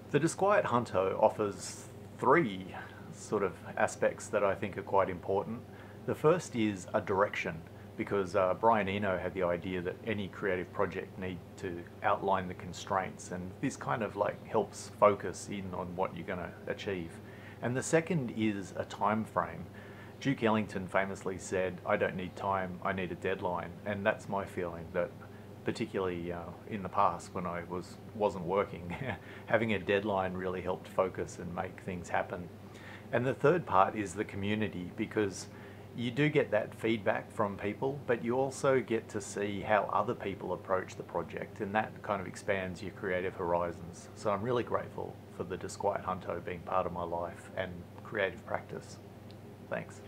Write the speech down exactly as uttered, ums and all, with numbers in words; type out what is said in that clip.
The Disquiet Junto offers three sort of aspects that I think are quite important. The first is a direction, because uh, Brian Eno had the idea that any creative project need to outline the constraints, and this kind of like helps focus in on what you're going to achieve. And the second is a time frame. Duke Ellington famously said, "I don't need time, I need a deadline," and that's my feeling, that particularly uh, in the past when I was, wasn't working, having a deadline really helped focus and make things happen. And the third part is the community, because you do get that feedback from people, but you also get to see how other people approach the project, and that kind of expands your creative horizons. So I'm really grateful for the Disquiet Junto being part of my life and creative practice. Thanks.